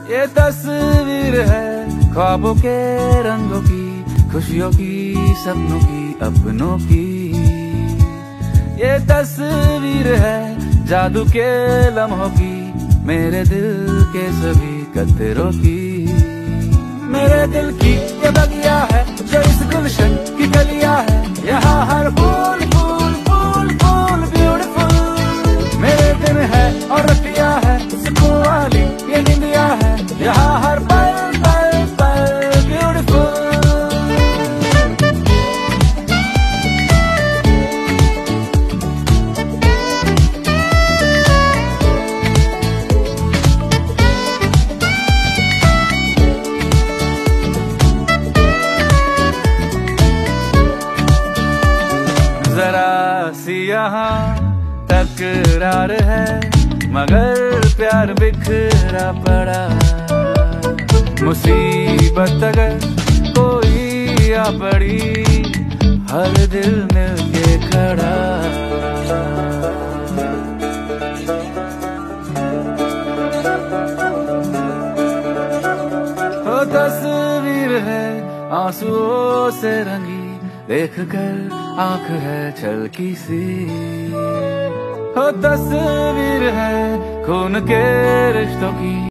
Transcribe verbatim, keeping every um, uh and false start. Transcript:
ये तस्वीर है ख्वाबों के रंगों की, खुशियों की, सपनों की, अपनों की। ये तस्वीर है जादू के लम्हों की, मेरे दिल के सभी कतरों की। मेरे दिल की ये बगिया है जो इस गुलशन की कलियां है, यहाँ हर फूल फूल फूल फूल ब्यूटीफुल। मेरे दिन है और रतिया है सुकून वाली ये निंदिया है, यहाँ हर पल पल पल ब्यूटीफुल। जरा सी यहाँ तकरार है, मगर प्यार बिखरा पड़ा। मुसीबत अगर कोई आ पड़ी, हर दिल मिलके खड़ा। वो तस्वीर है आंसुओं से रंगी, देख कर आंख है छलकी सी। हो तस्वीर है खून के रिश्तों की।